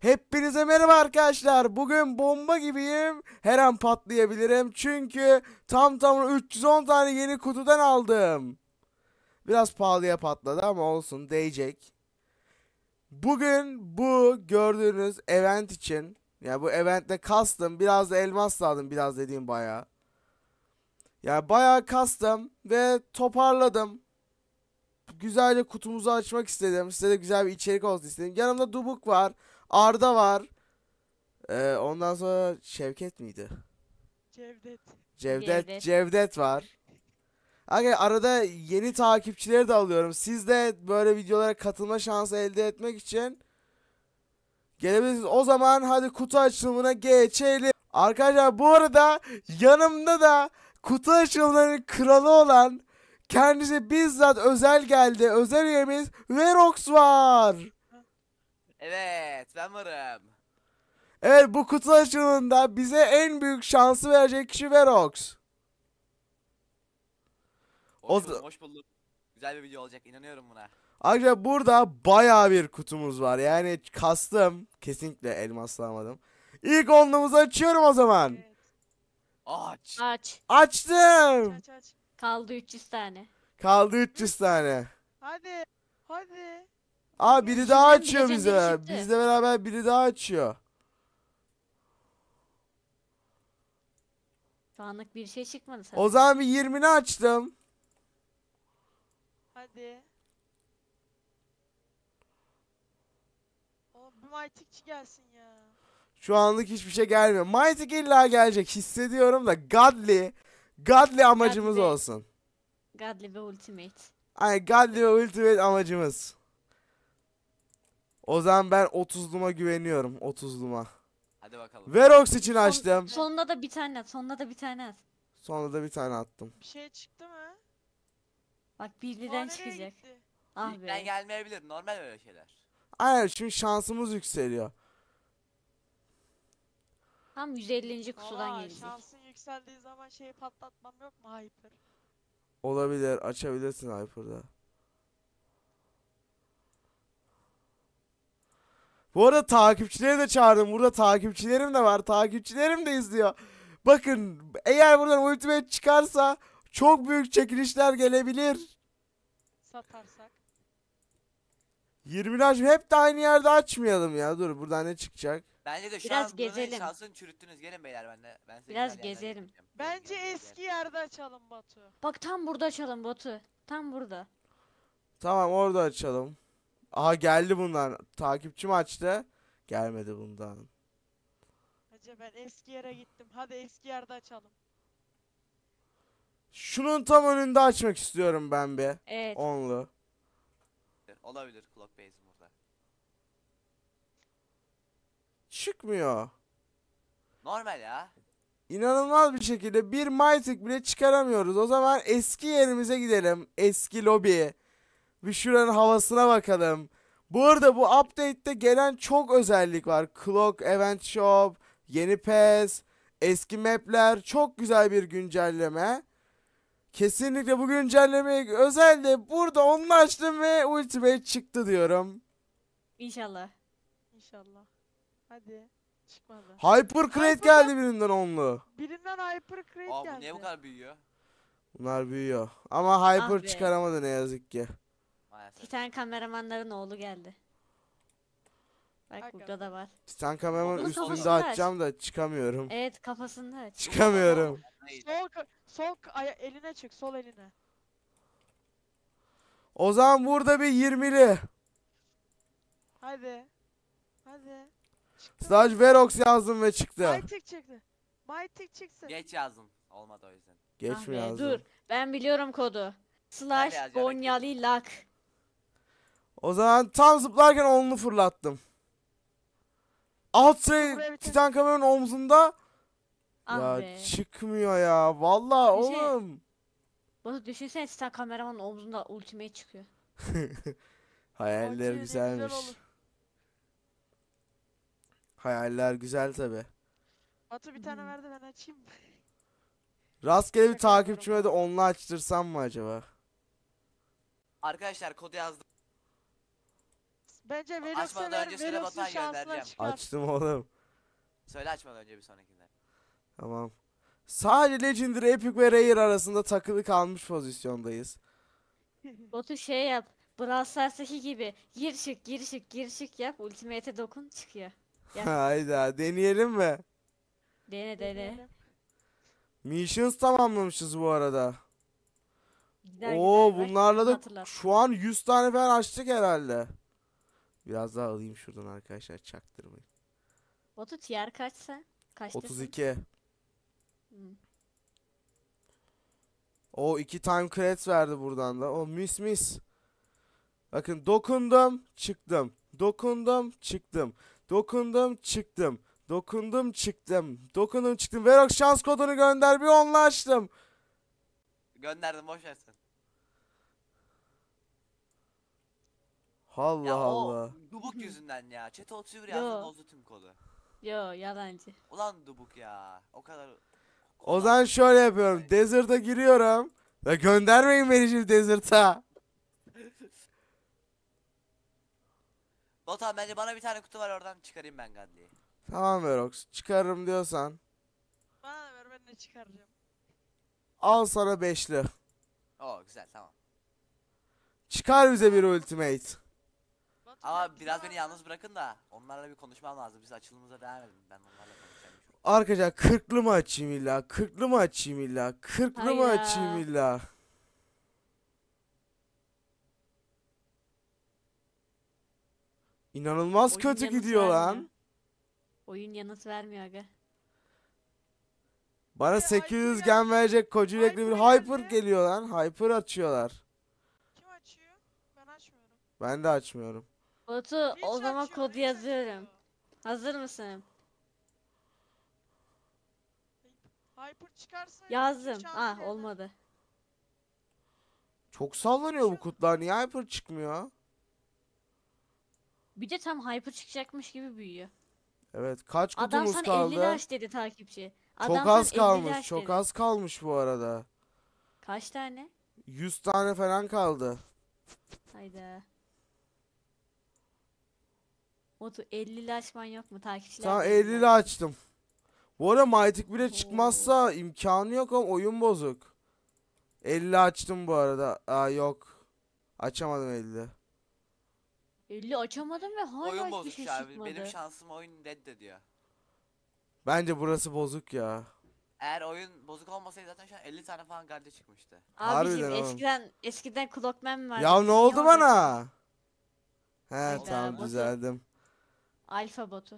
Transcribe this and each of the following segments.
Hepinize merhaba arkadaşlar. Bugün bomba gibiyim. Her an patlayabilirim. Çünkü tam 310 tane yeni kutudan aldım. Biraz pahalıya patladı ama olsun, değecek. Bugün bu gördüğünüz event için, yani bu eventte kastım, biraz da elmas aldım, biraz dediğim bayağı. Yani bayağı kastım ve toparladım. Güzelce kutumuzu açmak istedim. Size de güzel bir içerik olsun istedim. Yanımda Dubuk var. Arda var. Ondan sonra Şevket miydi? Cevdet. Cevdet. Cevdet var. Aga, arada yeni takipçileri de alıyorum. Siz de böyle videolara katılma şansı elde etmek için gelebilirsiniz. O zaman hadi kutu açılımına geçelim. Arkadaşlar, bu arada yanımda da kutu açılımlarının kralı olan, kendisi bizzat özel geldi, özel üyemiz Verox var. Evet, ben varım. Evet, bu kutu açılımında bize en büyük şansı verecek kişi Verox. Hoş buldum, hoş buldum. Güzel bir video olacak, inanıyorum buna. Ayrıca burada bayağı bir kutumuz var. Yani kastım. Kesinlikle elmaslamadım. İlk onluğumuzu açıyorum o zaman. Evet. Aç. Aç. Açtım. Aç. Kaldı 300 tane. Kaldı 300 tane. Hadi. Hadi. Aa, biri daha Şimdiden açıyor bileceğim biri bize. çıktı. Bizle beraber biri daha açıyor. Şu anlık bir şey çıkmadı O sana. zaman bir 20'ni açtım. Hadi. Oğlum bir maytikçi gelsin ya. Şu anlık hiçbir şey gelmiyor. Mythic illa gelecek hissediyorum da Godly amacımız Godly. olsun. Godly ve Ultimate. Ay, Godly ve Ultimate amacımız. O zaman ben 30'luma güveniyorum. 30'luma. Hadi bakalım. Verox için açtım. Sonunda da bir tane at. Sonunda da bir tane at. Sonra da bir tane attım. Bir şey çıktı mı? Bak Aa, birden nereye çıkacak. gitti? Ah İlkten be. gelmeyebilir, normal böyle şeyler. Aynen, şimdi şansımız yükseliyor. Tam 150. kutudan Valla gelecek. şansın yükseldiği zaman şeyi patlatmam yok mu Hyper? Olabilir, açabilirsin Hyper'da. Bu arada takipçileri de çağırdım. Burada takipçilerim de var. Takipçilerim de izliyor. Bakın, eğer buradan Ultimate çıkarsa çok büyük çekilişler gelebilir. Satarsak. 20'ni hep de aynı yerde açmayalım ya. Dur, buradan ne çıkacak? Bence de şu Biraz an buranın gezelim. şansını çürüttünüz. Gelin beyler benimle. Ben size Biraz güzel yerler gezelim. göstereceğim. Bence Gelin, eski yerde açalım Batu. Bak tam burada açalım botu. Tam burada. Tamam, orada açalım. Aha, geldi bundan. Takipçim açtı. Gelmedi bundan. Hacı ben eski yere gittim. Hadi eski yerde açalım. Şunun tam önünde açmak istiyorum ben bir. Evet. Onlu. Olabilir, Clock Base burada. Çıkmıyor. Normal ya. İnanılmaz bir şekilde bir Mythic bile çıkaramıyoruz. O zaman eski yerimize gidelim. Eski lobi. Bir şuranın havasına bakalım. Bu arada bu update'te gelen çok özellik var. Clock, Event Shop, yeni PES, eski mapler. Çok güzel bir güncelleme. Kesinlikle bu güncelleme özel de burada onu açtım ve Ultimate çıktı diyorum. İnşallah. İnşallah. Hadi. Çıkmadı. Hyper Crate Hyper- geldi birinden onlu. Birinden Hyper Crate Aa, bu geldi. niye bu kadar büyüyor? Bunlar büyüyor. Ama Hyper Ah be. çıkaramadı ne yazık ki. Maalesef. Titan kameramanların oğlu geldi. Bak Bak burada da var. Titan kameramın Bunun üstünde kafasını aç. açacağım da çıkamıyorum. Evet kafasını aç. Çıkamıyorum. Hayır. Eline çık. Sol eline. O zaman burada bir 20'li. Hadi. Hadi. Çıktı. Sadece Verox yazdım ve çıktı. Mythic çıktı. Mythic çıksın. Geç yazdım. Olmadı o yüzden. Geç Ah mi be, yazdım? dur. Ben biliyorum kodu. Slash yazacağım, Gonyalı Lak. O zaman tam zıplarken onlu fırlattım. Alt Buraya sıra bir Titan kameranın omzunda. Ah Ya be. çıkmıyor ya. Vallahi Bir şey- oğlum. Batu düşünsene Titan kameramanın omzunda Ultimate çıkıyor. Hayaller Acı, ne güzel güzelmiş. olur. Hayaller güzel tabi. Batu bir tane verdi ben açayım. Rastgele bir Şaka yapıyorum takipçime de onlu açtırsam mı acaba? Arkadaşlar kodu yazdım. Bence verirse Açmadan ver, önce süre verirse Batuhan şansına göndereceğim. çıkar. Açtım oğlum. Söyle açmadan önce bir sonrakinde. Tamam. Sadece Legendary, Epic ve Rare arasında takılı kalmış pozisyondayız. Batu şey yap. Brawl Stars'taki gibi gir çık gir çık gir çık yap. Ultimate'e dokun çıkıyor. Gel. Hayda, deneyelim mi? Dene. Deneyelim. Missions tamamlamışız bu arada. Gider Oo, gider. Bak, bunlarla bunu da hatırlat. şu an 100 tane falan açtık herhalde. Biraz daha alayım şuradan arkadaşlar, çaktırmayın. Batu tier kaçsa? Kaçtasın? 32. Hı. O 2 time credits verdi buradan da. O mis. Bakın, dokundum çıktım. Dokundum çıktım. Dokundum çıktım. Dokundum çıktım. Dokundum çıktım. Verox şans kodunu gönder, bir onunla açtım. Gönderdim boş versin. Allah Ya Allah. o dubuk yüzünden ya. Chat'e 31 Yo. yazdım bozdu tüm kodu. Yo yalancı. Ulan dubuk ya. O kadar. O zaman şöyle yapıyorum. Desert'a giriyorum. Ve göndermeyin beni şimdi Desert'a. Batuhan bence bana bir tane kutu var oradan çıkarayım ben Gandhi'yi. Tamam Verox. Çıkarırım diyorsan. Bana da ver, ben de çıkaracağım. Al sana beşli. Oo güzel tamam. Çıkar bize bir ultimate. Batu, Ama ben biraz güzel beni yalnız bırakın da onlarla bir konuşmam lazım. Biz açılımıza devam edin. Ben onlarla konuşacağım. Arkadaşlar, 40'lı mı açayım illa? 40'lı mı açayım illa? 40'lı mı Hayda. açayım illa? İnanılmaz Oyun kötü yanıt gidiyor vermiyor. lan. Oyun yanıt vermiyor aga. Bana Hyper 800 geldi. gen verecek koca yürekli bir Hyper Hyper geldi. geliyor lan. Hyper açıyorlar. Kim açıyor? Ben açmıyorum. Ben de açmıyorum. Batu Hiç o zaman açıyor, kodu hiç yazıyorum. açıyor. Hazır mısın? Hyper çıkarsa Yazdım. şans Ah gelir. olmadı. Çok sallanıyor bu kutular. Niye Hyper çıkmıyor? Bir de tam hyper çıkacakmış gibi büyüyor. Evet, kaç Adam kutumuz sana kaldı? 50 laş dedi takipçi. Çok Adam sana az 50 kalmış. laş Çok dedi. az kalmış bu arada. Kaç tane? 100 tane falan kaldı. Hayda. Batu 50 laşman yok mu takipçiler? Tamam, de 50'li açtım. Bu arada Mythic bile Oo. çıkmazsa imkanı yok ama oyun bozuk. 50 açtım bu arada. Aa, yok. Açamadım 50. 50 açamadım ve hala Oyun hiçbir bozuk şey şu an. çıkmadı. Benim şansım oyun reddediyor. Bence burası bozuk ya. Eğer oyun bozuk olmasaydı zaten şu an 50 tane falan Gandhi çıkmıştı. Abicim Harbiden oğlum. eskiden Clockman vardı. Ya ne Niye oldu orada bana? He, Hayda, tamam, bozuk. düzeldim. Alfa botu.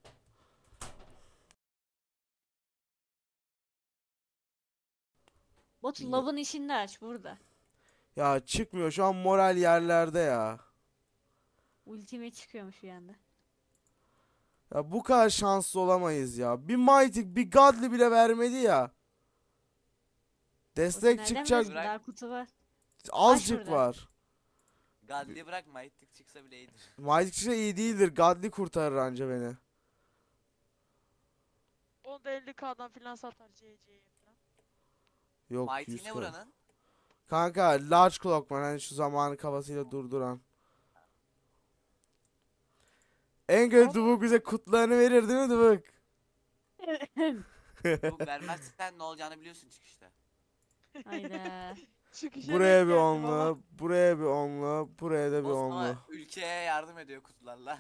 Botu lavın işini aç burada. Ya çıkmıyor şu an, moral yerlerde ya. Ultimate çıkıyormuş bir anda. Ya bu kadar şanslı olamayız ya. Bir Mythic, bir Godly bile vermedi ya. Botu Destek nereden çıkacak biliyorsun? Daha kutu var. azıcık şurada. var. Gandhi bırak Mythic çıksa bile iyidir. Mythic çıksa iyi değildir. Godly kurtarır anca beni. Onu da 50K'dan filan satar CC'ye falan. Yok, Mighty 100 ne k. vuranın? Kanka, Large Clockman, hani şu zamanı kafasıyla durduran. En kötü Ama- Dubuk bize kutularını verir değil mi Dubuk? Bu vermezsen ne olacağını biliyorsun çıkışta. Hayda. Çıkışa Buraya denk bir geldim ama. onlu, buraya bir onlu, buraya da bir Olsun onlu. ama ülkeye yardım ediyor kutularla.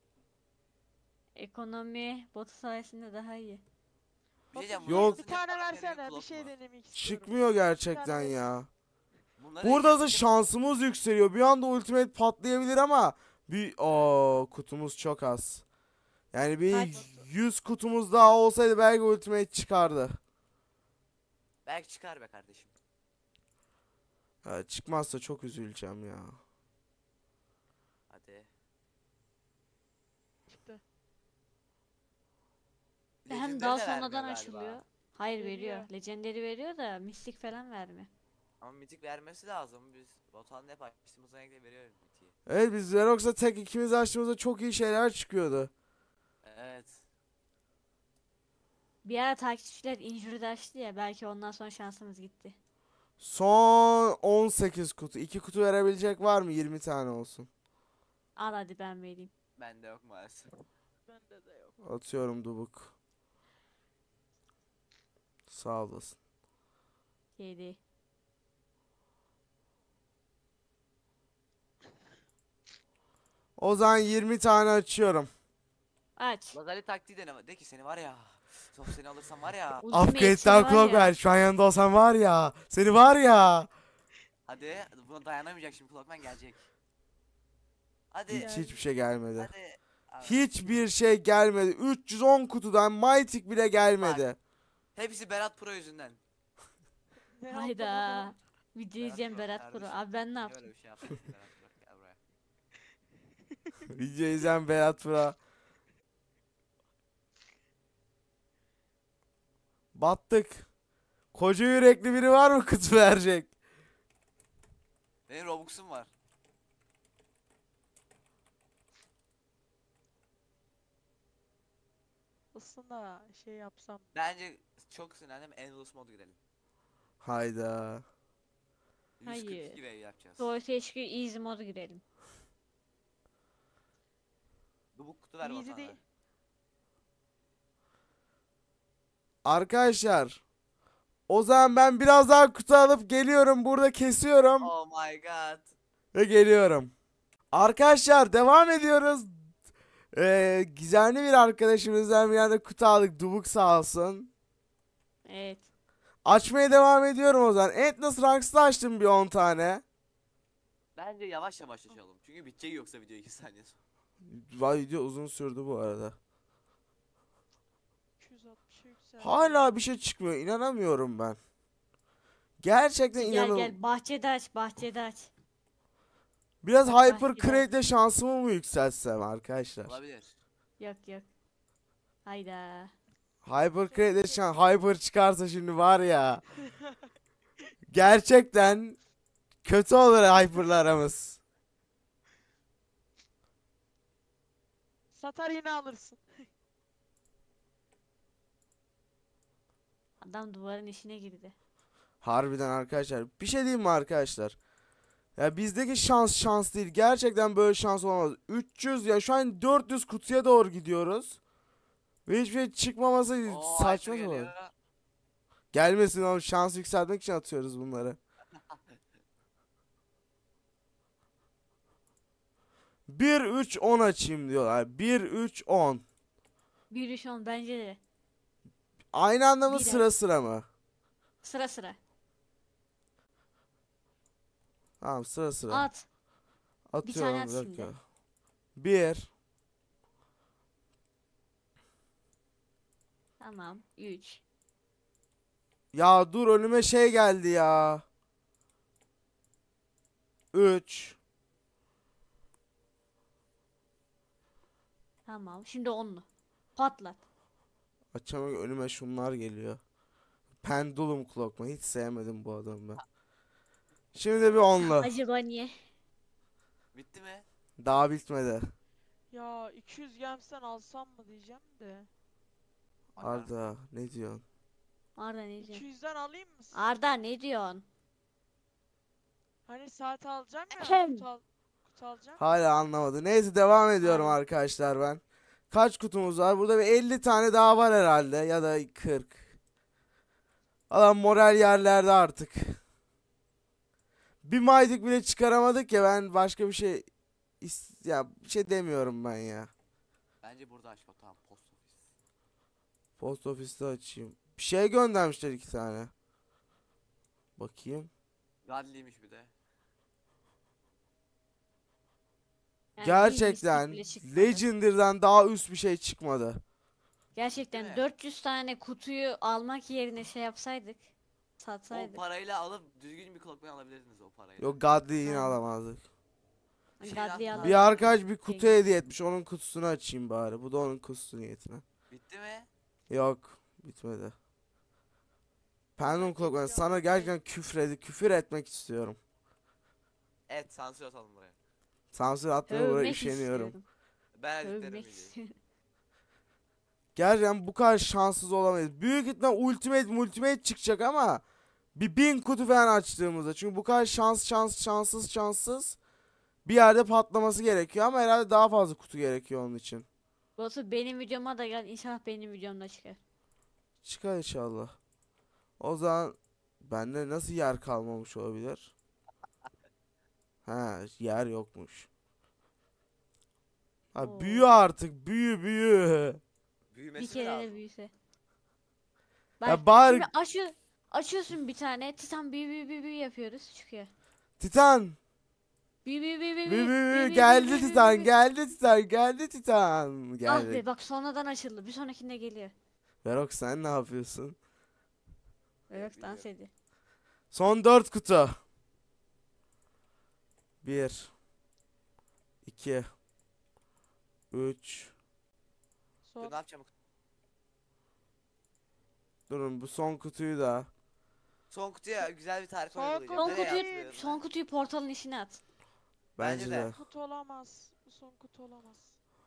Ekonomi botu sayesinde daha iyi. Bir şey diyeceğim, Yok. Bir bunların tane hepsini yapan versene, Clock bir şey mu? denemek istiyorum. Çıkmıyor gerçekten tane ya. Bunların Burada da hepsi- şansımız yükseliyor. Bir anda ultimate patlayabilir ama bir kutumuz çok az. Yani bir Kaç? 100 kutumuz daha olsaydı belki ultimate çıkardı. Belki çıkar be kardeşim. Ha, çıkmazsa çok üzüleceğim ya. Hadi. Çıktı. Hem Legendary daha de sonradan vermiyor galiba. açılıyor. Hayır veriyor. Veriyor. Legendary veriyor da mistik falan vermiyor. Ama mitik vermesi lazım. Biz Batuhan'la hep açtığımız renkle veriyoruz mitiği. Evet, biz Xerox'la tek ikimiz açtığımızda çok iyi şeyler çıkıyordu. Evet. Bir ara takipçiler injury açtı ya belki ondan sonra şansımız gitti. Son 18 kutu. 2 kutu verebilecek var mı? 20 tane olsun. Al hadi ben vereyim. Bende yok maalesef. Bende de yok. Atıyorum Dubuk. Sağ olasın. Kedi. O zaman 20 tane açıyorum. Aç. Lazali taktiği dene. De ki seni var ya. Top seni alırsam var ya. Ultimate Upgrade'den var kulak ya. ver. Şu an yanında olsan var ya. Seni var ya. Hadi buna dayanamayacak şimdi Clockman gelecek. Hadi. Hiçbir şey gelmedi. Hadi. Abi, Hiçbir şey gelmedi. 310 kutudan Mythic bile gelmedi. hepsi Berat Pro yüzünden. Ne yaptın Hayda. oğlum? Video Berat izleyen Pro Berat Pro. kardeşim. Abi ben ne Niye yaptım? öyle bir şey yaptın ki Berat Pro? Gel buraya. Video izleyen Berat Fıra. Battık. Koca yürekli biri var mı kutu verecek? Benim Robux'um var. Aslında şey yapsam. Bence çok sinirlendim. Endless modu gidelim. Hayda. 142 Hayır. wave yapacağız. Doğru teşkil easy modu girelim. Dubuk kutu ver Easy bana. değil. Arkadaşlar. O zaman ben biraz daha kutu alıp geliyorum. Burada kesiyorum. Oh my god. Ve geliyorum. Arkadaşlar devam ediyoruz. Gizemli bir arkadaşımızdan bir yerde kutu aldık. Dubuk sağ olsun. Evet. Açmaya devam ediyorum o zaman. Endless Ranks'ta açtım bir 10 tane. Bence yavaş yavaş açalım. Çünkü bitecek yoksa video 2 saniye sonra. Vay, video uzun sürdü bu arada. 260'a yükseldi. Hala bir şey çıkmıyor. İnanamıyorum ben. Gerçekten Gel inanamıyorum. gel bahçede aç bahçede aç. Biraz Hyper Belki de. Crate'le şansımı mı yükseltsem arkadaşlar? Olabilir. Yok yok. Hayda. Hyper Crate'le Hyper çıkarsa şimdi var ya. Gerçekten kötü olur Hyper'la aramız. Satar yine alırsın. Adam duvarın içine girdi. Harbiden arkadaşlar. Bir şey diyeyim mi arkadaşlar? Ya bizdeki şans değil. Gerçekten böyle şans olmaz. 300 ya şu an 400 kutuya doğru gidiyoruz. Ve hiçbir şey çıkmaması Oo, saçma Hyper olur. geliyor. Gelmesin oğlum, şans yükseltmek için atıyoruz bunları. 1-3-10 açayım diyorlar. 1-3-10. 1-3-10 bence de. Aynı anda mı Bir sıra sıra mı? Sıra sıra. Tamam sıra sıra. At. Atıyorum at bir dakika. şimdi. 1. Tamam. 3. Ya dur, önüme şey geldi ya. 3. Tamam. Şimdi 10'lu. Patlat. Açamak, önüme şunlar geliyor. Pendulum Clock mu? Hiç sevmedim bu adamı ben. Şimdi de bir 10'lu. Acaba niye? Bitti mi? Daha bitmedi. Ya 200 gemsen alsam mı diyeceğim de. Arda ne diyorsun? Arda ne diyorsun? 200'den alayım mı? Arda ne diyorsun? Hani saat alacağım ya. Ahem. Kutu alacağım. Hala anlamadı. Neyse devam ediyorum Aynen. arkadaşlar ben. Kaç kutumuz var? Burada bir 50 tane daha var herhalde. Ya da 40. Adam moral yerlerde artık. Bir maydık bile çıkaramadık ya, ben başka bir şey ya bir şey demiyorum ben ya. Bence burada aç Batuhan. Post ofis. Post ofiste açayım. Bir şey göndermişler 2 tane. Bakayım. Godly'ymiş bir de. Yani bir Gerçekten mistik bile çıkmadı. Legendary'den daha üst bir şey çıkmadı. Gerçekten Değil mi? 400 tane kutuyu almak yerine şey yapsaydık. O Satsaydık. parayla alıp düzgün bir Clockman alabilirdiniz o parayla. Yok, Godly'yi yine Aynen. alamazdık. Bir şey Gadli'yi lazım. alalım. Bir arkadaş bir kutu hediye etmiş. Onun kutusunu açayım bari. Bu da onun kutusu niyetine. Bitti mi? Yok, bitmedi. Pendulum Clock, ben sana gerçekten küfür etmek istiyorum. Evet, sansür atalım buraya. Sansür atmaya buraya Övmek üşeniyorum. istiyorum. Ben editlerim Övmek videoyu. istiyorum. Gerçekten bu kadar şanssız olamayız. Büyük ihtimal Ultimate çıkacak ama bir 1000 kutu falan açtığımızda. Çünkü bu kadar şanssız bir yerde patlaması gerekiyor ama herhalde daha fazla kutu gerekiyor onun için. Batu benim videoma da gel. İnşallah benim videomda çıkar. Çıkar inşallah. O zaman bende nasıl yer kalmamış olabilir? Ha, yer yokmuş. Ha, Oo. büyü artık, büyü. Bir Büyümesi kere de lazım. büyüse. Ya Bak bari şimdi açıyorsun bir tane. Titan büyü yapıyoruz. Çıkıyor. Titan. Büyü Geldi Titan, geldi Titan. Ah Geldi. be bak sonradan açıldı. Bir sonrakinde geliyor. Verok sen ne yapıyorsun? Evet dans ediyor. Son 4 kutu. 1 2 3 Dur Son. ne yapacağım? Durun bu son kutuyu da. Son kutuya güzel bir tarif Son uygulayacağım. Son Nereye kutuyu, atlıyorum son ben? kutuyu portalın içine at. Bence Bence de. de. Kutu olamaz. Bu son kutu olamaz.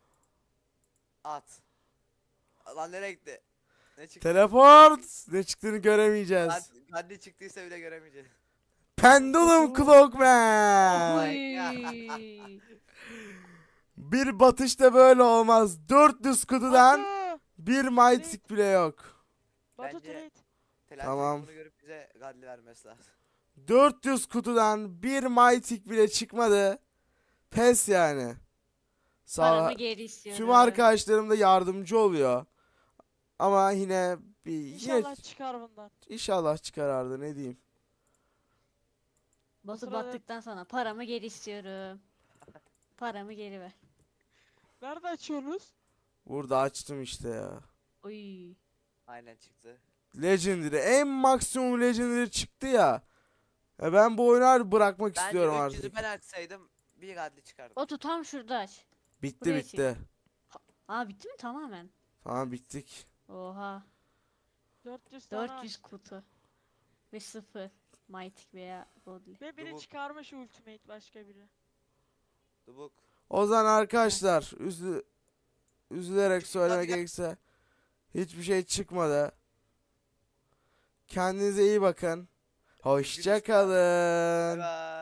At. Lan nereye gitti? Ne çıktı? Teleport. Ne çıktığını göremeyeceğiz. Gandhi çıktıysa bile göremeyeceğiz. Pendulum Clockman. Oy. Bir batışta böyle olmaz. 400 kutudan Batu! bir Mythic bile yok. Batu Bence- trade. Telen'in Tamam. bunu görüp bize Gandhi vermesi lazım. 400 kutudan bir Mythic bile çıkmadı. Pes yani. Sağ Paramı geri istiyorum. tüm arkadaşlarım da yardımcı oluyor. Ama yine İnşallah çıkar bundan. inşallah çıkarardı ne diyeyim. Batu sırada- battıktan sonra paramı geri istiyorum. Paramı geri ver. Nerede açıyorsunuz? Burada açtım işte ya. Oy. Aynen çıktı. Legendary en maksimum Legendary çıktı ya. Ben bu oyunu harbi bırakmak Bence istiyorum 300'ü artık. ben açsaydım bir Gandhi çıkardım. Batu tam şurada aç. Bitti buraya bitti. Aa bitti mi tamamen? Tamam bittik. Oha. 400 tane 400 kutu. Ve 0. Mythic veya Godly. Ve biri Bu- çıkarmış ultimate başka biri. Dubuk. O zaman arkadaşlar üzülerek söylemek Hadi gel. gerekirse hiçbir şey çıkmadı. Kendinize iyi bakın. Hoşça Bay kalın. bay.